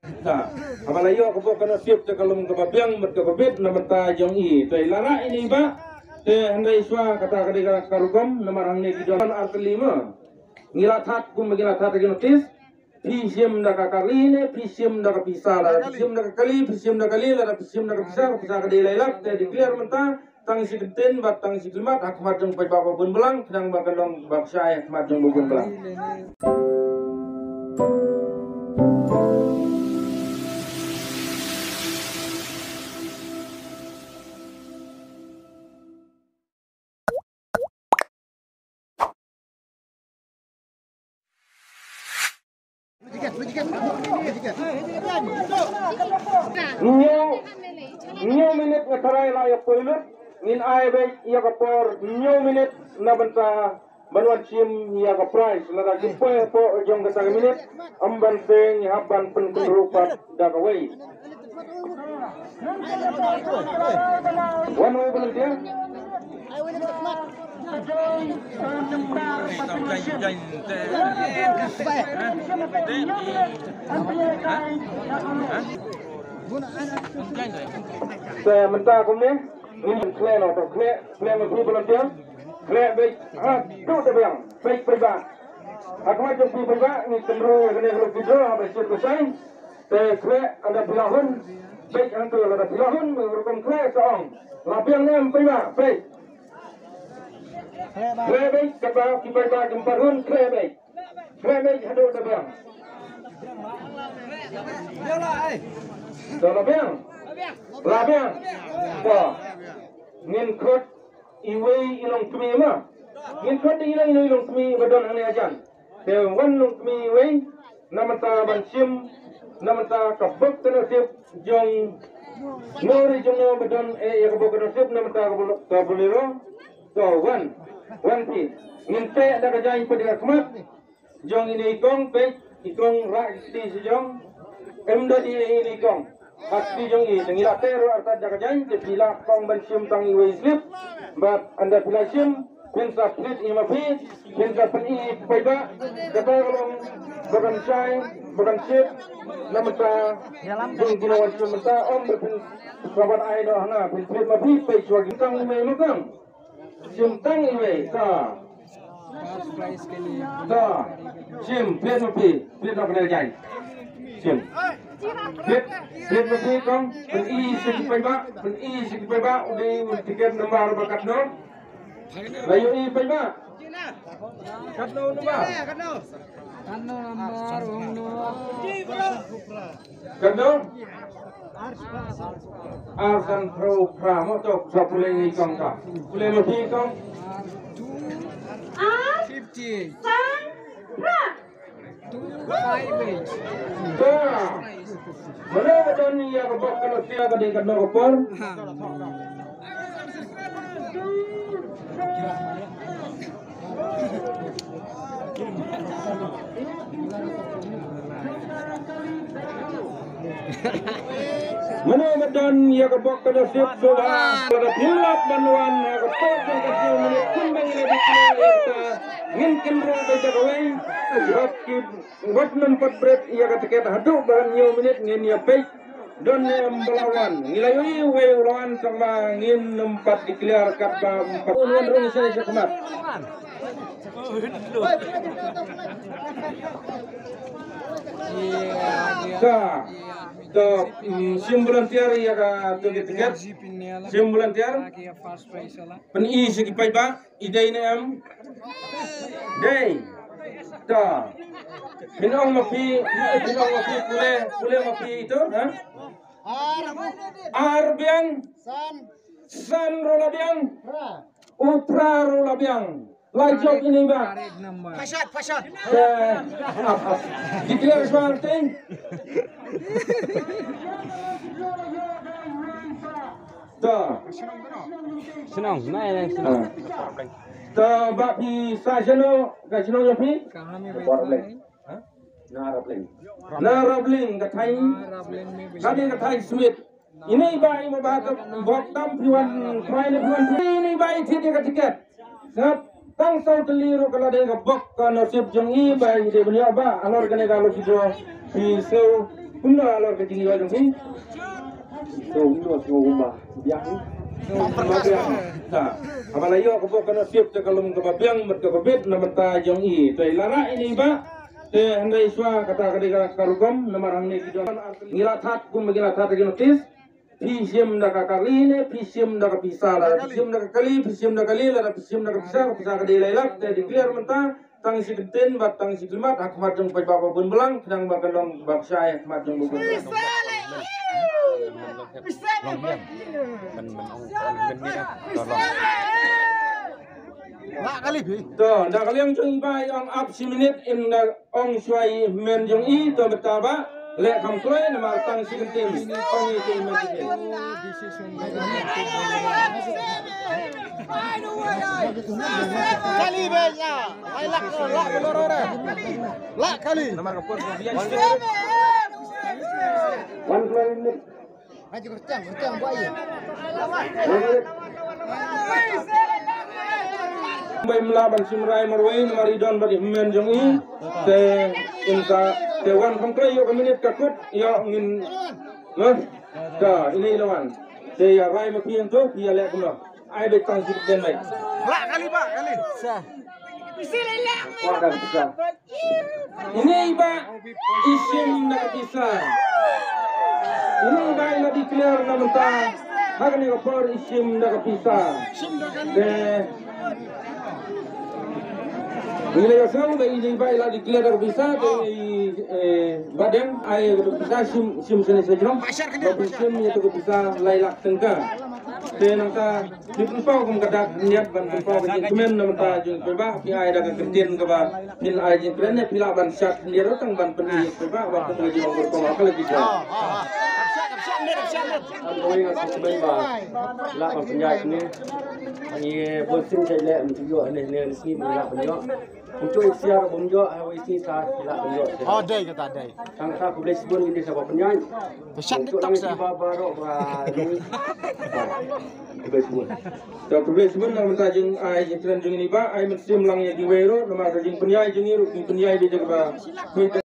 Nah, apalagi aku bukan nasib kalau mengkababiang berkababit nama ta jong i. Tapi lara ini ba, handai iswa kata kadang karugam nama orang ni kijuan artelima. Ngilathat kum mengilathat lagi notis. Pisim dah kakali ni, pisim dah kapisah lah, pisim dah kakali, pisim dah kali lah, pisim dah kapisah kadai lailap. Jadi clear mentah. Tang si kenten, bat tang si kelmat. Aku macam pai bapa pun belang, sedang bakal baksyai macam bukun belang. New minute na taray layak toilet nin ay bay iya kapor new minute na banta banwan sim iya ka price na daging po jong kasang minute amban peng haban penrupat dagaway one way volunteer saya mentah kumne ini klan atau klan itu volunteer klan baik tu terbiang baik peribad aku macam peribad ni cenderung kena kalau video habis selesai klan ada bilahun baik antu ada bilahun merupakan klan seorang lapiang ni peribad baik klan baik kata peribad jemputun klan baik ada terbiang lapiang wah ngin kot iwe ilong tumi ma ngin kot ilong tumi badon ane ajan te wan long tumi iwe namata bansim namata kabuk tenasip jong ngori jong badon ya kabuk tenasip namata kabuliro so one pi ngin te ada kajain pada kemat jong ini ikong rak di sejong emda di ini ikong Hati jong i, nangila tero arta jagajan, jepila kong bansim tang iwe slip, bat anda pila sim, pensa split ima pi, pensa peni paiba, kata kalong bagan syai, bagan sip, namata jong ginawan sim mata om berpen kawan ai doh na, pen split ma pi, pai swagi tang iwe makang, sim tang iwe, sim split ma pi, split ma pi jai, sim. Fit mesti kong peni segi paiba udi tiket nomor bakat no layu i paiba kat no nomor kat no arsan pro pramo tok sa pulay ni kong ka pulay mo pi kong 50 mana macam ni ya kebak kalau siapa di kena kopor mana macam ya kebak kalau siap doa pada hilap manuan ya kebak yang kecil menit kumbang ini kita mungkin rong baca kawai buat nampak berat ia kata haduk bahan new minute ngin ya baik don melawan ngilayui we lawan sama ngin nempat dikeliar kata empat puluhan rong saya kemat sim volunteer ya ka tiket sim volunteer pen i segi paiba idai ne am day ta minong mapi pule mapi itu ha arbiang san rolabiang upra rolabiang lajok ini ba pasat dikira semanting ta senang naik senang ta bapi sajano gajno yopi narabling kathai kami kathai smith ini bai mo bahat boktam piwan try ini bai thidi ka tiket sab tang sau teliru kala de bok ka nasib jong i bai de bunya ba anor gane galo kido pi seu Kumna alor ke tinggi wajong ni. So kumna semua biang. Biang. Nah, apalagi aku bukan siap kalau kebabiang berkebet nama tajong i. Tapi lara ini ba. Handai iswa kata kadang karugam nama orang ni kita ngilathat kum ngilathat lagi notis. Pisim dah kali ni, pisim dah pisah lah, pisim dah kali, pisim dah kali lah, pisim dah pisah kadai lailak. Jadi clear mentah. Tang si kenten, bat tang si klimat, aku macam pai bapa pun belang, sedang bakal dong bab saya macam bukan. Nak kali bi. Tu, dah kali yang jong ibai ang up si minit in dah ong suai men jong i tu betapa. Lek kam kloi nama tang si kenten, ong itu men kenten. Kali benya, lak belorore. Lak kali. Nama kapur biasa. Wan keluar ini. Maju kerjang buaya. Bayi melaban simrai marwai nama ridon bagi men jong i. Te inta te wan kam kloi yo minit kakut yo ngin. Nah, ini lawan. Te ya rai makian tu, ya lek kumno. Ai bet tang si kenten baik. Lak kali pak kali. Sah. Wadah bisa. Ini iba isim nak bisa. Ini iba nak declare nama mentah. Hakan yang kapor isim nak bisa. Bila yang sama ini iba nak declare nak bisa. Badan air bisa sim seni sejauh. Isim itu bisa lailak tengkar. Tenang ta, di pempau kum kadak niat ban pempau ke kemen nama ta jeng peba, pi ai dah kerjaan ke ba, pil ai jeng keren pila ban syak dia rotang ban penih peba, waktu mengaji orang berkong apa lagi sah. Kau ingat sebenarnya bah, lah penjajah ni, ini bosin saya lihat menunjuk ni sini lah penjajah. Untuk siar penjajah, awak sini sah lah penjajah. Oh day kata day. Sang sah boleh sebut ini siapa penjajah. Untuk nang si baru ni. Boleh sebut. Tak boleh sebut nama ta jeng ai jeng keren jeng ini ba, ai mesti melang yang di wero, nama ta jeng penyai jeng ini, penyai dia jaga ba.